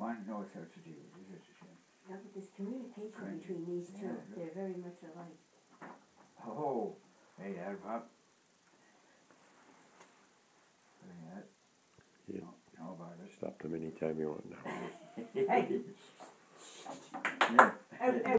one knows how to deal with it, is it? Yeah, but there's communication Kind between these two. yeah, They're very much alike. Oh, hey there, Bob. Yeah. Yeah. How about it? Stop them anytime you want now. Hey! Yeah. Out, out.